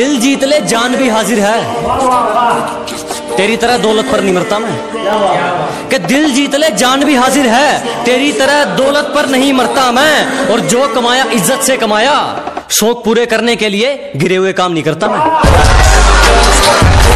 दिल जीत ले जान भी हाजिर है, तेरी तरह दौलत पर नहीं मरता मैं। कि दिल जीत ले जान भी हाजिर है, तेरी तरह दौलत पर नहीं मरता मैं। और जो कमाया इज्जत से कमाया, शौक पूरे करने के लिए गिरे हुए काम नहीं करता मैं।